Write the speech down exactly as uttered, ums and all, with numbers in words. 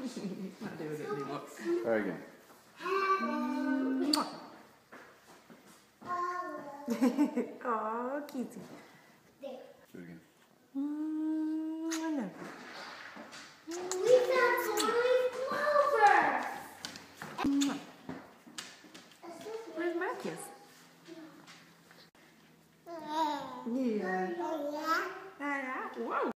Not doing it anymore. Try again. Oh, kitty. Do it again. Mm, no. We found some really clovers. Where's my kiss? Yeah. Yeah. Whoa.